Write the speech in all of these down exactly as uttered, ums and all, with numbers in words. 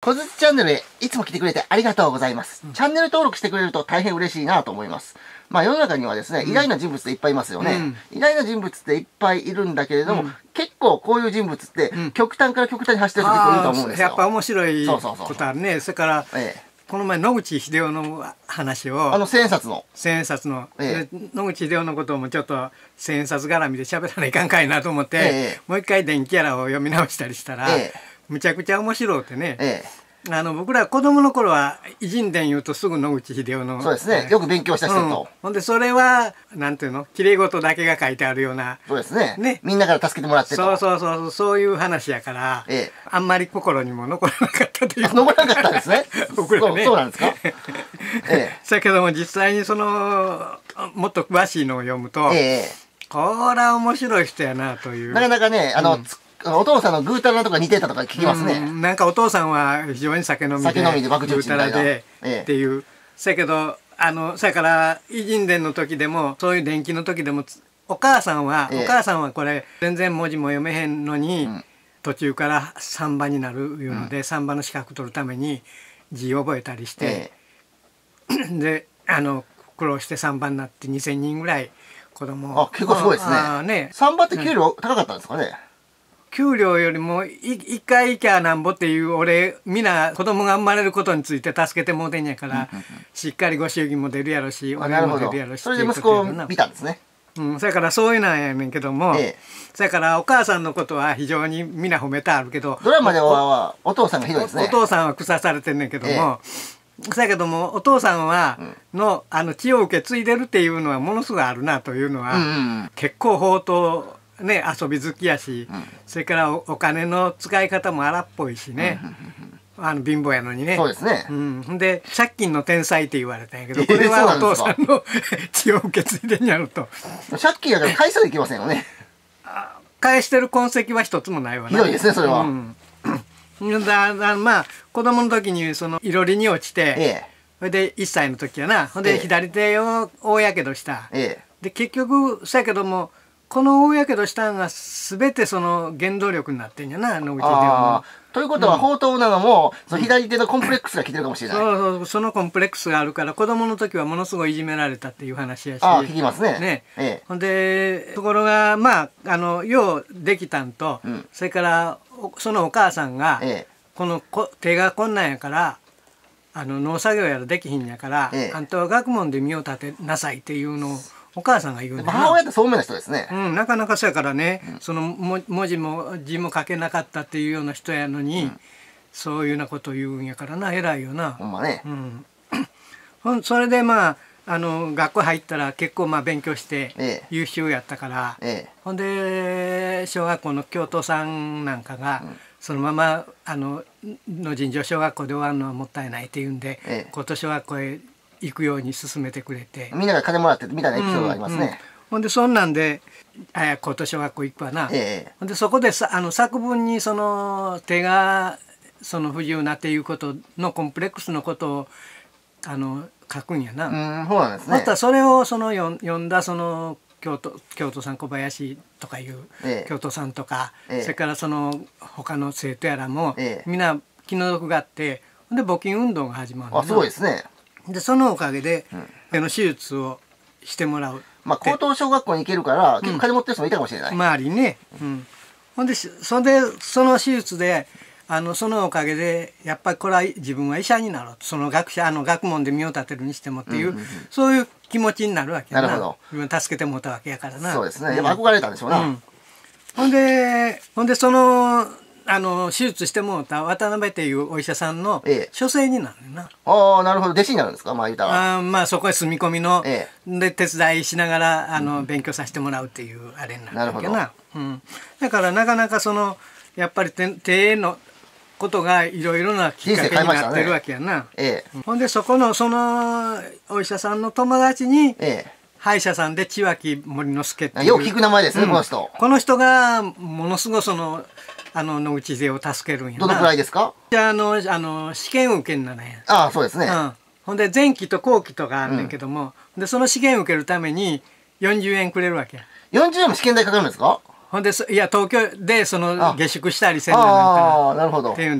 小槌チャンネルへいつも来てくれてありがとうございます。うん、チャンネル登録してくれると大変嬉しいなと思います。まあ世の中にはですね、うん、偉大な人物っていっぱいいますよね。うん、偉大な人物っていっぱいいるんだけれども、うん、結構こういう人物って極端から極端に走ってる人結構いると思うんですよ。 やっぱ面白いことあるね。それから、ええ、この前野口英世の話をあの千円札の千円札の、ええ、野口英世のこともちょっと千円札絡みで喋らないかんかいなと思って、ええ、もう一回電気キャラを読み直したりしたら、ええ、むちゃくちゃ面白くてね、ええ、あの僕ら子供の頃は偉人伝言うとすぐ野口英世のそうですね、よく勉強した人と、 うん、ほんでそれはなんていうのきれい事だけが書いてあるようなそうですね、ね、みんなから助けてもらってとそうそうそうそういう話やから、ええ、あんまり心にも残らなかったという残らなかったんですね僕らねそうなんですかええだけども実際にそのもっと詳しいのを読むと、ええ、これは面白い人やなというなかなかねあの、うんお父さんのぐうたらとか似てたとか聞きますね。 うんなんかお父さんは非常に酒飲みで酒飲みで爆ぐうたらでっていう。せやけどあのそやから偉人伝の時でもそういう伝記の時でもお母さんは、ええ、お母さんはこれ全然文字も読めへんのに、うん、途中から三番になるいうので、うん、三番の資格取るために字を覚えたりして、ええ、であの苦労して三番になってにせんにんぐらい子供あ結構すごいですね。ね三番って給料高かったんですかね。 給料よりも一回行きゃなんぼっていう俺みんな子供が生まれることについて助けてもうてんやからしっかりご祝儀も出るやろしお金も出るやろしそれで息子を見たんですね。 うんそれからそういうなんやねんけども、ええ、それからお母さんのことは非常にみんな褒めてあるけどドラマではお父さんがひどいですね。 お父さんは腐されてんねんけども、ええ、そやけどもお父さんはのあの血を受け継いでるっていうのはものすごいあるなというのは、うんうん、結構放蕩ね、遊び好きやし、うん、それからお、お金の使い方も荒っぽいしね、うん、あの貧乏やのにねそうですね、 うん、で借金の天才って言われたんやけどこれはお父さんの血を受け継いでんやろと借金やから返さなきゃいけませんよね返してる痕跡は一つもないわなひどいですねそれは、うん、だだまあ子供の時にそのいろりに落ちて、ええ、それでいっさいの時やなほんで左手を大やけどした、ええ、で結局そやけどもこの大やけどしたんが全てその原動力になってんやな野口英世の。 ということは放蕩なのも、うん、その左手のコンプレックスが来てるかもしれない。 そうそうそのコンプレックスがあるから子供の時はものすごいいじめられたっていう話やし。 ああ聞きますね。 ね、ええ、ほんでところがまああのようできたんと、うん、それからそのお母さんが、ええ、このこ手がこんなんやからあの農作業やらできひんやから、ええ、あんたは学問で身を立てなさいっていうのを。お母さんが言うんだな。 母親ってそうめんな人ですね。 うん、なかなかそうやからね、うん、そのも文字も字も書けなかったっていうような人やのに、うん、そういうようなことを言うんやからな偉いよな。 ほんまね。 うん。それでまああの学校入ったら結構まあ勉強して優秀やったから、ええ、ほんで小学校の教頭さんなんかが、うん、そのままあのの尋常小学校で終わるのはもったいないっていうんで、ええ、高等小学校へ行くように勧めてくれてみんなが金もらってみたいなエピソードがありますね、うんうん、 ほんでそんなんであ高等小学校行くわな、ええ、ほんでそこでさあの作文にその手がその不自由なっていうことのコンプレックスのことをあの書くんやな。 うんそうなんですね。 またそれをその読んだその京都京都さん小林とかいう、ええ、京都さんとか、ええ、それからその他の生徒やらも、ええ、みんな気の毒があってで募金運動が始まるんだな。 あすごいですね。 でそのおかげで手の手術をしてもらう。 まあ高等小学校に行けるから結構金持ってる人もいたかもしれない。 周りにね。うん、ほんでそれでその手術であのそのおかげでやっぱりこれは自分は医者になろうとその学者あの学問で身を立てるにしてもっていう、うんうんうん、そういう気持ちになるわけやな。なるほど。自分助けてもらったわけやからな。 そうですね。やっぱ憧れたんでしょうな。うん、 ほんでほんでその。あの手術してもうた渡辺っていうお医者さんの書生になるな。 ええ、ああなるほど弟子になるんですかまあ言うたら。 あまあそこへ住み込みの、ええ、で手伝いしながらあの、うん、勉強させてもらうっていうあれになるわけな。うん、だからなかなかそのやっぱり手手のことがいろいろなきっかけになってるわけやな。ええ、ほんでそこのそのお医者さんの友達に、ええ、歯医者さんで千脇森之助っていうよく聞く名前ですね、うん、この人。 この人がものすごいそのあの野口英世を助けるんやな。 どのくらいですか？ あのあの試験受けになるんや。 ああそうですね。 うん、ほんで前期と後期とかあんねんけども、うん、でその試験受けるためによんじゅうえんくれるわけや。 よんじゅうえんも試験代かかるんですか？ ほんでいや東京でその下宿したりせんななんかああなるほど。 っていうんで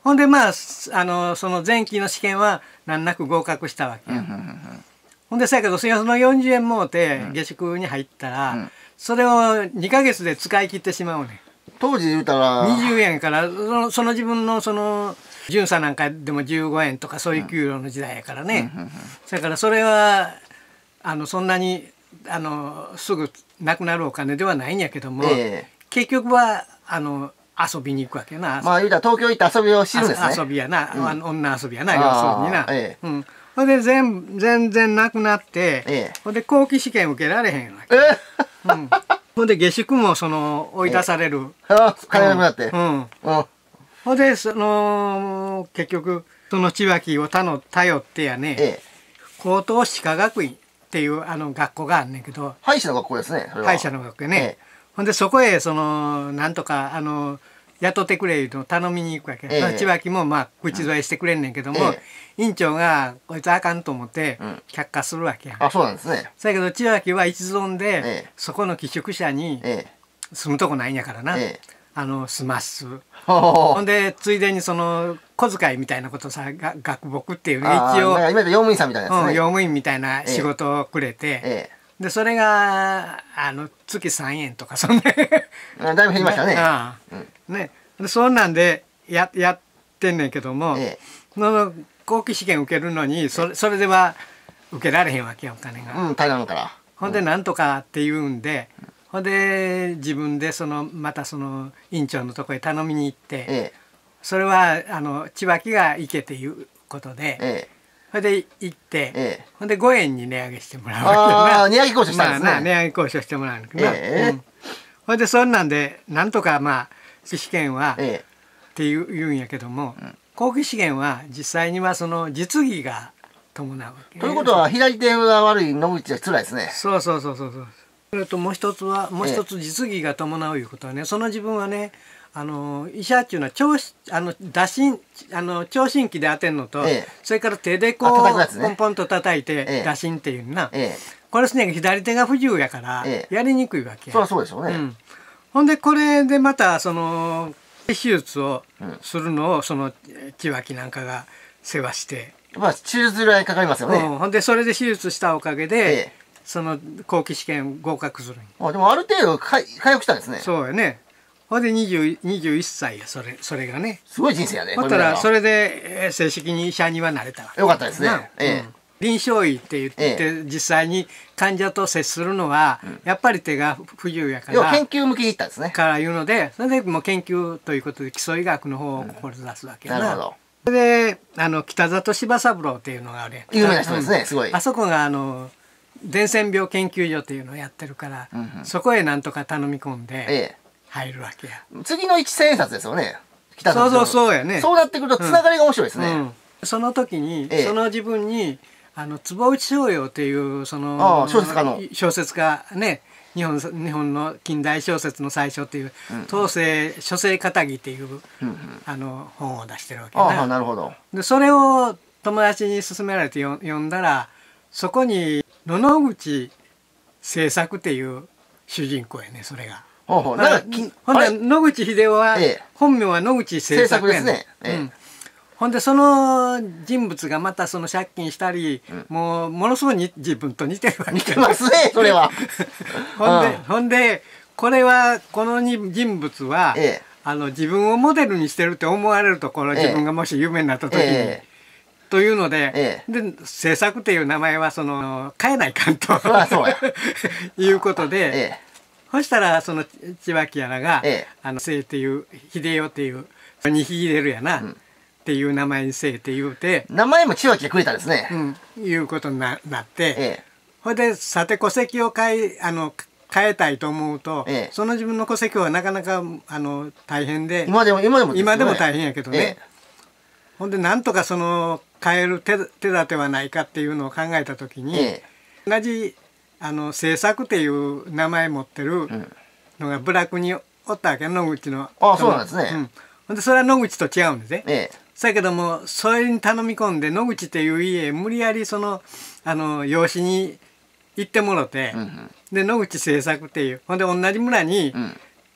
ほんでまああのその前期の試験は難なく合格したわけや、ほんでそやけどそのよんじゅうえんもうて下宿に入ったら、うん、それをにかげつで使い切ってしまうねん。 当時言うたらにじゅうえんからその、その自分のその巡査なんかでもじゅうごえんとかそういう給料の時代やからね、うん、それからそれはあのそんなにあのすぐなくなるお金ではないんやけども、えー、結局はあの遊びに行くわけな。 まあ言うたら東京行って遊びを知るんですね。 遊びやな、うん、あの女遊びやな、要するにな。ええ、うん、ほんで全全然なくなって、ええ、ほんで後期試験受けられへんわけ。ええ、うん、ほんで下宿もその追い出される。 ええ、あ金なくなって。 うん。うん、ほんでその結局その千脇を頼ってやね、ええ、高等歯科学院っていうあの学校があんねんけど。 歯医者の学校ですね。 歯医者の学校ね。ええ、ほんでそこへそのなんとかあの雇ってくれいうのを頼みに行くわけ、ええ、千脇もまあ口添えしてくれんねんけども、ええ、院長がこいつあかんと思って却下するわけや、 うん、あそうなんですね。 だけど千脇は一存で、ええ、そこの寄宿舎に住むとこないんやからな、ええ、あの住ますほんでついでにその小遣いみたいなことさが学木っていうね一応今用務員さんみたいなやつね、 うん、用務員みたいな仕事をくれて、えええでそれがあの月さんえんとかそんなだいぶ減りましたね。 ああ、うん、ねでそんなんでややってんねんけども、ええ、の後期試験受けるのにそれそれでは受けられへんわけよお金が。 うん、大変だから。 ほんでなんとかっていうんで、うん、ほんで自分でそのまたその院長のとこへ頼みに行って、ええ、それはあの千脇が行けっていうことで。ええそれで行って、ええ、ほんでごえんに値上げしてもらうわけな。ああ、値上げ交渉したんですね。 まあな、値上げ交渉してもらうんだけどな。ええ、うん、ほんでそんなんでなんとかまあ試験は、ええ、っていう言うんやけども、うん、後期試験は実際にはその実技が伴うわけ、ね。 ということは左手が悪い野口は辛いですね。 そうそうそうそうそう。それともう一つはもう一つ実技が伴ういうことはね、その自分はね。あの医者っていうのは聴あの打診あの聴診器で当てるのと、ええ、それから手でこう、ね、ポンポンと叩いて打診っていうな、ええ、これすね左手が不自由やから、ええ、やりにくいわけや。 そりゃそうでしょうね、うん、 ほんでこれでまたその手術をするのをその千脇なんかが世話して、 まあ手術代かかりますよね、 うん、ほんでそれで手術したおかげで、ええ、その後期試験合格するんあでもある程度回復したんですね。 そうやね。ほんでにじゅう、にじゅういっさいやそれそれがねすごい人生やね。 ほったらそれで正式に医者にはなれたわけよかったですね、ええ、 うん、臨床医って言って、ええ、実際に患者と接するのは、うん、やっぱり手が不自由やから研究向きにいったんですねから言うのでそれでもう研究ということで基礎医学の方を志すわけやな、うん、なるほど。それであの北里柴三郎っていうのがあるやん有名な人ですね、うん、すごい。 あそこがあの伝染病研究所っていうのをやってるから、うんうん、そこへなんとか頼み込んで、ええ入るわけや。 次の一千円札ですよね。 そうそうそうやね。 そうなってくるとつながりが面白いですね。うんうん、 その時に、ええ、その自分にあの坪内逍遥っていうその小説家の小説家ね日本日本の近代小説の最初っていう、うん、東西書生片木っていう、うんうん、あの本を出してるわけな。あなるほど。 でそれを友達に勧められて読んだらそこに野々口清作っていう主人公やねそれが。ほんほんで野口英世は、ええ、本名は野口清作やね、ねええうん、ほんでその人物がまたその借金したり、うん、もうものすごい自分と似てるわけ。 似てますねそれはほんで、うん、ほんでこれはこの人物は、ええ、あの自分をモデルにしてるって思われるところ、ええ、自分がもし有名になった時に、ええ、というので、ええ、で清作っていう名前はその変えないかんということで。ええそしたらその千脇やらが「ええ、あの清っていう秀夫っていうにひ入れるやな」うん、っていう名前にせえって言うて名前も千脇がくれたんですね、 うん、いうことに な, なって、ええ、ほいでさて戸籍を変えあの変えたいと思うと、ええ、その自分の戸籍はなかなかあの大変で今でも今でもですね、 今でも大変やけどね、ええ、ほんでなんとかその変える 手, 手立てはないかっていうのを考えた時に、ええ、同じあの清作っていう名前持ってるのが部落におったわけ野口の。 ああそうなんですね。 うん、ほんでそれは野口と違うんですね。ええ、そやけどもそれに頼み込んで野口っていう家へ無理やりそのあの養子に行ってもろて、うんうん、で野口清作っていうほんで同じ村に、うん、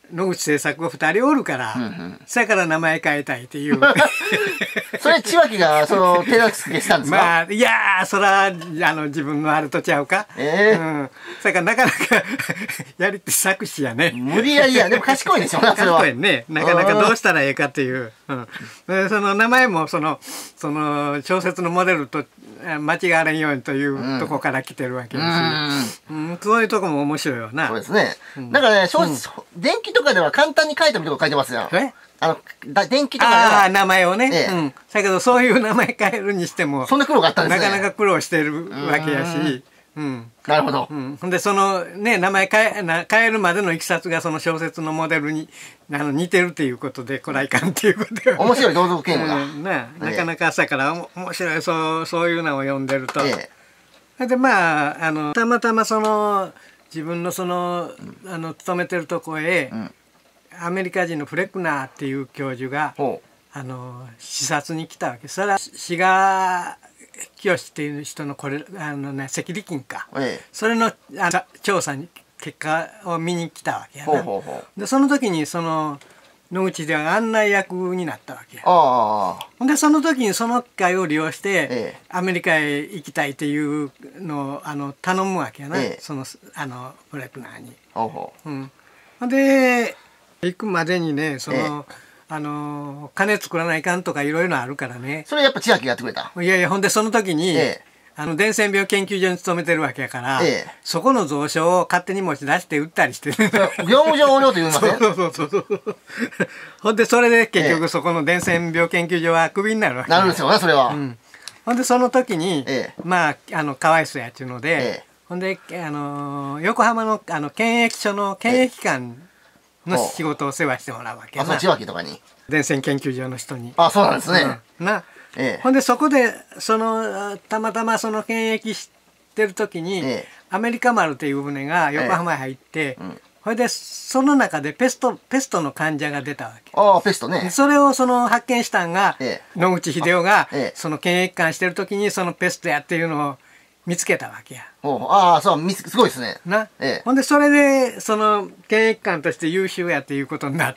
野口製作がふたりおるから、うんうん、そやから名前変えたいっていうそれ千脇がその手助けしたんですか？ まあいやーそらあの自分のあれとちゃうか、えーうん、そやからなかなかやりって作詞やね。 無理やりやでも賢いでしょうなそれは。 賢いね、なかなかどうしたらええかっていう、うん、でその名前もそのその小説のモデルと間違われんようにというとこから来てるわけですし、うんうん、そういうとこも面白いよな。 そうですね、うん、なんかね小説、うん、電気とかでは簡単に書いてみるとこ書いてますよ。えあのだ電気とかではあ名前をね、ええ、うん、だけどそういう名前変えるにしてもそんな苦労があったんですね。 なかなか苦労してるわけやし、うん、 なるほど、 うん、ほんでそのね名前変えな変えるまでのいきさつがその小説のモデルにあの似てるっていうことでこらいかんっていうことで面白い同族嫌悪が、 うん、な, なかなか朝からお面白いそうそういうのを読んでると、ええ、でまああのたまたまその自分のその、うん、あの勤めてるとこへ、うん、アメリカ人のフレクナーっていう教授があの視察に来たわけ。それは志賀清っていう人のこれあのね赤痢菌か、ええ、それのあの調査に結果を見に来たわけやな。ほうほうほう。でその時にその野口では案内役になったわけや。ああ。でその時にその機会を利用して、ええ、アメリカへ行きたいっていうのをあの頼むわけやな、ええ、そのあのフレクナーに。ほうほう。うん、で行くまでにねその、ええ、あの金作らないかんとかいろいろあるからね。 それやっぱ千秋がやってくれた？ いやいやほんでその時に、ええ、あの伝染病研究所に勤めてるわけやから、ええ、そこの蔵書を勝手に持ち出して売ったりして、ね、 業務上横領と言いません？ そうそうそうそうほんでそれで結局そこの伝染病研究所はクビになるわけ。 なるんですよねそれは、うん、 ほんでその時に、ええ、まああのかわいそうやっちゅうので、ええ、ほんであの横浜のあの検疫所の検疫官の仕事を世話してもらうわけやな。 あ、そっちわけとかに伝染研究所の人に。 あ、そうなんですね、 うん、な、ええ、ほんでそこでそのたまたまその検疫してる時に、ええ、アメリカ丸っていう船が横浜へ入って、ええ、うん、ほいでその中でペストペストの患者が出たわけ。 ああペストね。 それをその発見したんが、ええ、野口英世が、ええ、その検疫官してる時にそのペストやっていうのを見つけたわけや。 ああそうすごいですね。 な、ええ、ほんでそれでその検疫官として優秀やっていうことになって、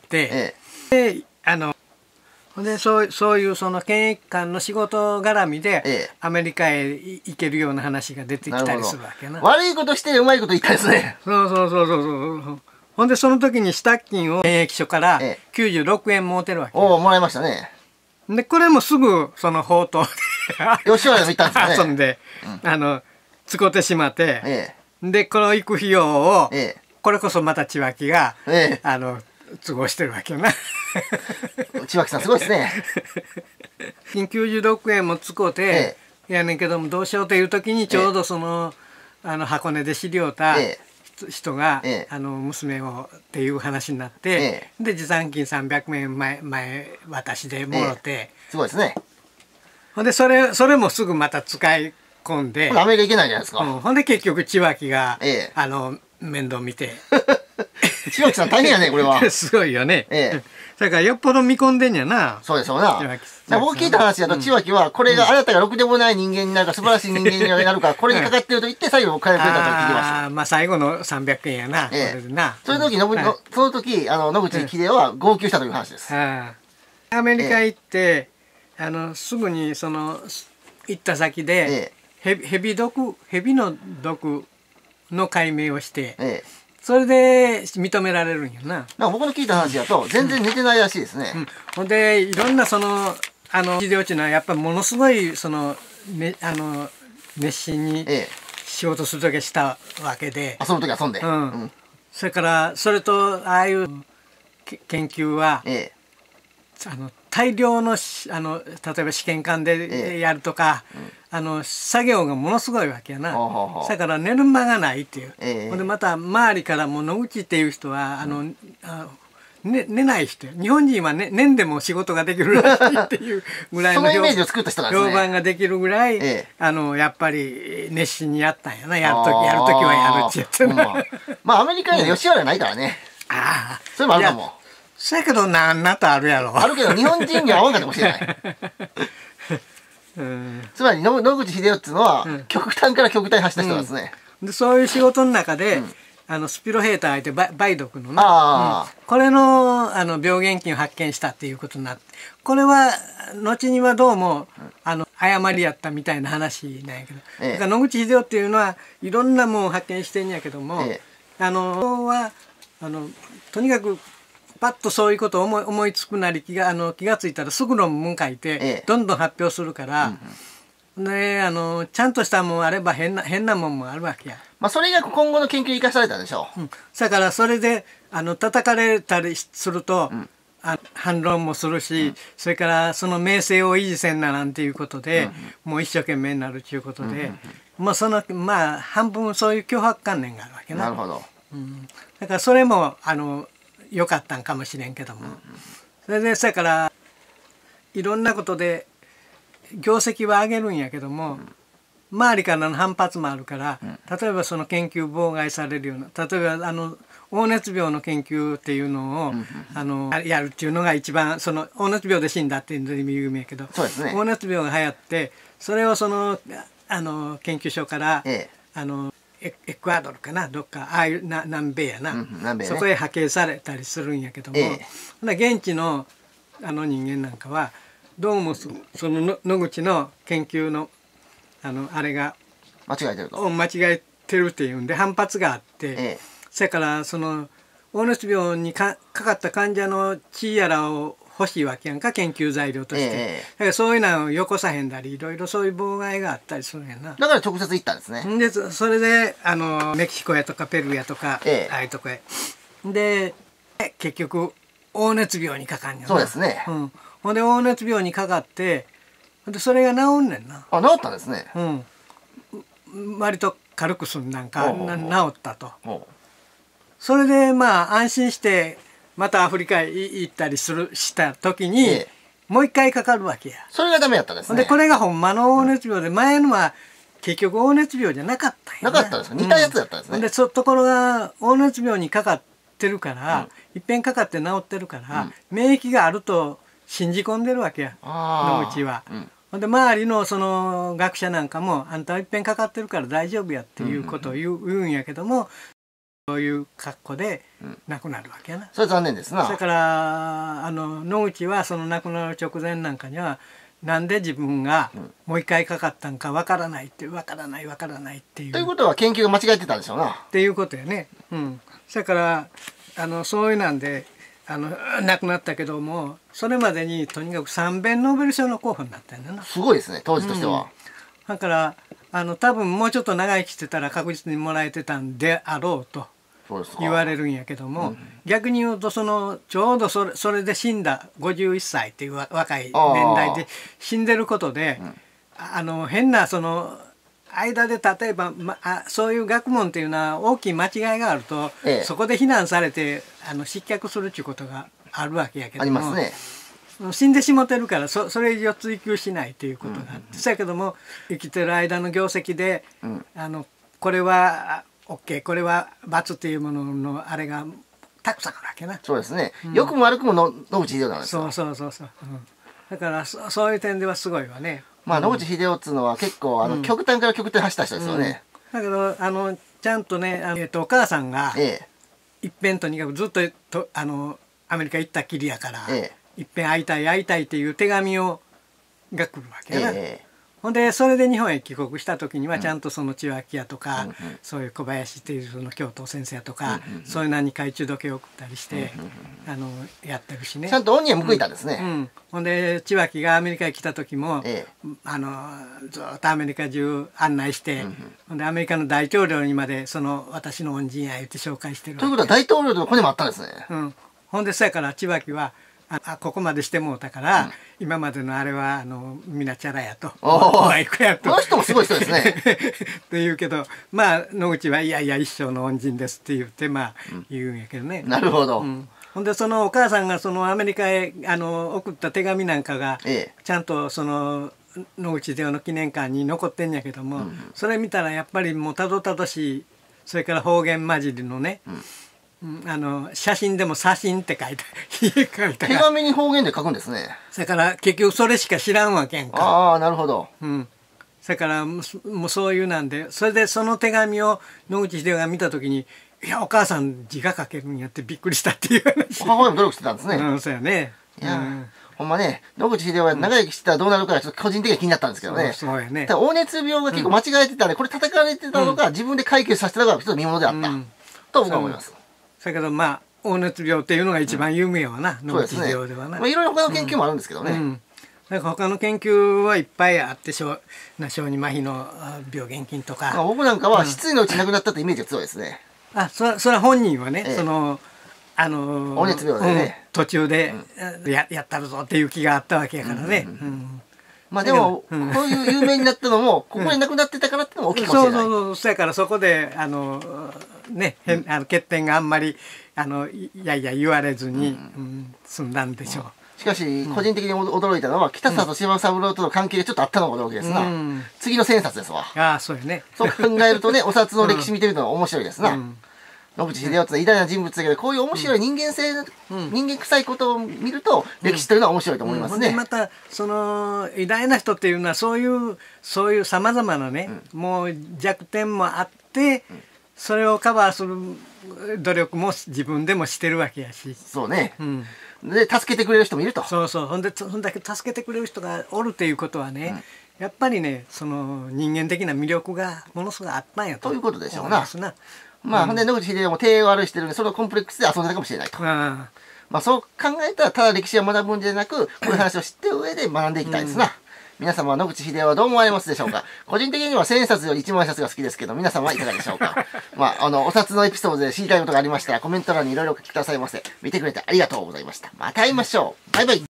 ええ、であのでそうそういうその検疫官の仕事絡みで、ええ、アメリカへ行けるような話が出てきたりするわけな。 悪いことしてうまいこと言ったんですね。 そうそうそうそうそう。ほんでその時に支度金を検疫所からきゅうじゅうろくえんもうてるわけ。 おおもらいましたね。 でこれもすぐその宝刀で吉原でも行ったんですね。 遊んで、うん、あの使ってしまって、ええ、でこの行く費用を、ええ、これこそまた千脇が、ええ、あの都合してるわけよな。 千脇さんすごいですね。 きゅうじゅうろくえんも使うて、ええ、やねんけどもどうしようという時にちょうどその、ええ、あの箱根で知り合うた人が、ええ、あの娘をっていう話になって、ええ、で持参金さんびゃくえん前前私でもろて、ええ、 すごいですね。 ほんでそれそれもすぐまた使い込んで、 アメリカ行けないじゃないですか。うん、 ほんで結局千脇が、ええ、あの面倒見て。 千脇さん大変やねこれは。 すごいよね。ええ。だからよっぽど見込んでんやな。 そうですよな。僕聞いた話だと千脇はこれがあなたがろくでもない人間になるか素晴らしい人間になるかこれにかかってると言って最後金くれたと聞きました。 ああまあ最後のさんびゃくえんやな。ええ。これでな。 その時のその時あの野口英世は号泣したという話です。 アメリカ行ってあのすぐにその行った先でヘビヘビ毒ヘビの毒の解明をして。ええ。それで認められるんやな。なんか僕の聞いた話だと全然寝てないらしいですね。 うんうん、ほんでいろんなそのあの治療っていうのはやっぱりものすごいその、ね、あの熱心に仕事する時はしたわけで。 遊ぶ時遊んで。うん。うん、 それからそれとああいう研究は、ええ、あの大量のあの例えば試験管でやるとか。ええうんあの作業がものすごいわけやな。だから寝る間がないっていう。ええ、ほんでまた周りからも野口っていう人はあの、うん、あね、寝ない人日本人は、ね、寝んでも仕事ができるらしいっていうぐらいのそのイメージを作った人なんですね。 評判ができるぐらい、ええ、あのやっぱり熱心にやったんやな。やるときやるときはやるってやつな。 まあ、まあアメリカには吉原はないからね。うん、ああそれもあるかも。 そやけどなんなとあるやろ。 あるけど日本人には合わんかったかもしれない。うん、つまり野口英世っていうのは、うん、極端から極端に走った人なんですね。 うん、でそういう仕事の中で、うん、 あのスピロヘーターって梅梅毒のな、 あうん、これのあの病原菌を発見したっていうことになって、これは後にはどうも、うん、あの誤りやったみたいな話なんやけど、ええ、だから野口英世っていうのはいろんなもんを発見してんやけども、ええ、あのはあのとにかくパッとそういうことを思い思いつくなり気があの気がついたらすぐ論文書いて、ええ、どんどん発表するから。うんうん、であのちゃんとしたもんあれば変な変なもんもあるわけや。 まあそれが今後の研究に生かされたでしょう。うん、 だからそれであの叩かれたりすると、うん、あ反論もするし、うん、それからその名声を維持せんななんていうことで、うんうん、もう一生懸命になるということで、うんうんうん、まあそのまあ半分そういう強迫観念があるわけな。 なるほど。 うん、だからそれもあの良かったんかもしれんけども、うんうん、それでそれからいろんなことで業績は上げるんやけども、うん、周りからの反発もあるから、うん、例えばその研究妨害されるような、例えばあの黄熱病の研究っていうのを、うん、あのやるっていうのが一番その黄熱病で死んだっていうので有名やけど、 そうですね、 黄熱病が流行ってそれをそのあの研究所から、ええ、あのエクアドルかなどっかああいうな南米やな、うん南米ね、そこへ派遣されたりするんやけども、ええ、現地のあの人間なんかはどうもその野口の研究のあのあれが間違えてると間違えてるっていうんで反発があって、ええ、それからその黄熱病にかかかった患者の血やらを欲しいわけやんか研究材料として、え、だからそういうのをよこさへんだりいろいろそういう妨害があったりするんやな。 だから直接行ったんですね。 でそれであのメキシコやとかペルーやとか、ええ、ああいうとこへで結局黄熱病にかかんやな。 そうですね、 うん、ほんで黄熱病にかかってでそれが治んねんな。 あ治ったんですね。 うん、割と軽くすんなんか治ったと。それでまあ安心してまたアフリカへ行ったりするした時に、ええ、もう一回かかるわけや。 それがダメやったんですね。 でこれがほんまの黄熱病で、うん、前のは結局黄熱病じゃなかったんやな。 なかったんですか。似たやつだったんですね。うん、 でそところが黄熱病にかかってるから、うん、いっぺんかかって治ってるから、うん、免疫があると信じ込んでるわけや野口は。うん、で周りのその学者なんかもあんたはいっぺんかかってるから大丈夫やっていうことを言う、うんうん、言うんやけどもそういう格好で亡くなるわけやな。 それ残念ですな。 それからあの野口はその亡くなる直前なんかにはなんで自分がもう一回かかったんかわからないってわからないわからないっていう。 ということは研究が間違えてたんでしょうな。 っていうことやね。うん。それからあのそういうなんであの亡くなったけどもそれまでにとにかくさんべんノーベル賞の候補になったんだな。 すごいですね当時としては。 うん、だからあの多分もうちょっと長生きしてたら確実にもらえてたんであろうと言われるんやけども、うん、逆に言うとそのちょうどそれ、それで死んだごじゅういっさいっていう若い年代で死んでることで、うん、あの変なその間で例えば、ま、あそういう学問っていうのは大きい間違いがあると、ええ、そこで非難されてあの失脚するっていうことがあるわけやけども。 ありますね。 死んでしもてるから そ, それ以上追求しないっていうことがあって、そやけども生きてる間の業績で、うん、あのこれは OK これは×っていうもののあれがたくさんあるわけな。 そうですね、うん、よくも悪くもの野口英世なんですよ。 そうそうそうそう、うん、だからそそういう点ではすごいわね。 まあ野口英世っつうのは結構あの、うん、極端から極端走った人ですよね。 うん、だけどあのちゃんとねあの、えっと、お母さんが、ええ、いっぺんとにかくずっととあのアメリカ行ったきりやから、ええいっぺん会いたい会いたいっていう手紙をが来るわけやな、えー、ほんでそれで日本へ帰国した時にはちゃんとその千脇屋とか、うん、そういう小林っていうその京都先生とか、うん、そういう何か懐中時計を送ったりして、うん、あのやってるしね。 ちゃんと恩には報いたんですね。 うんうん、ほんで千脇がアメリカへ来た時も、えー、あのずっとアメリカ中案内して、うん、ほんでアメリカの大統領にまでその私の恩人や言って紹介してるわけ。 ということは大統領の子にもあったんですね。 うん、ほんでそやから千脇はあここまでしてもうたから、うん、今までのあれはあのみなチャラやとお前行くやとこの人もすごい人ですねって言うけどまあ野口はいやいや一生の恩人ですって言ってまあ、うん、言うんやけどね。 なるほど、 うん、ほんでそのお母さんがそのアメリカへあの送った手紙なんかが、ええ、ちゃんとその野口英世の記念館に残ってんやけども、うん、それ見たらやっぱりもうたどたどしいそれから方言混じりのね、うんあの写真でも写真って書いて書いた手紙に方言で書くんですね。 だから結局それしか知らんわけんか。 ああなるほど。 うん。だからもうそういうなんでそれでその手紙を野口英世が見た時にいやお母さん字が書けるんやってびっくりしたっていう話。 母親も努力してたんですね。 うん、そうやね。 いや、うん、ほんまね、野口英世は長生きしてたらどうなるかちょっと個人的に気になったんですけどね。 そうそうやね。 黄熱病が結構間違えてたんで、これ叩かれてたのか、自分で解決させてたのがちょっと見ものであった、うん、と僕は思います。 だけどまあ黄熱病っていうのが一番有名はな、野口英世ではな。 まあいろいろ他の研究もあるんですけどね。うんうん、 だから他の研究はいっぱいあって、小児麻痺の病原菌とか。 僕なんかは失意のうち亡くなったというイメージが強いですね。 あ、そそれは本人はね、ええ、そのあの黄熱病でね、 うん、途中で、うん、ややったるぞっていう気があったわけやからね。 まあでも、うん、こういう有名になったのもここで亡くなってたからってのも大きいかもしれない。 そうそうそう、そやからそこであのね、うん、あの欠点があんまりあのいやいや言われずに、うんうん、済んだんでしょう。 しかし、個人的に驚いたのは、北里柴三郎との関係がちょっとあったのが驚きですな。うん、次の千冊ですわ。 ああ、そうよね。 そう考えるとね、お札の歴史見てみるのが面白いですな。うん、野口英世って偉大な人物だけど、こういう面白い人間性、うん、人間臭いことを見ると、歴史というのは面白いと思いますね。 うんうん、また、その、偉大な人っていうのは、そういう、そういうさまざまなね、うん、もう弱点もあって、うん、それをカバーする努力も自分でもしてるわけやし。 そうね。うんで助けてくれる人もいると。 そうそう、ほんでそんだけ助けてくれる人がおるっていうことはね、うん、やっぱりねその人間的な魅力がものすごいあったんやと。 ということでしょうな。 なまあ、うん、ほんで野口英世も手を悪いしてるんでそのコンプレックスで遊んでたかもしれないと。あまあそう考えたらただ歴史を学ぶんじゃなくこういう話を知って上で学んでいきたいですな。うん、皆様は野口英世はどう思われますでしょうか。個人的には千冊より一万冊が好きですけど皆様はいかがでしょうか。まああのお札のエピソードで知りたいことがありましたらコメント欄にいろいろ書きくださいませ。見てくれてありがとうございました。また会いましょう。バイバイ。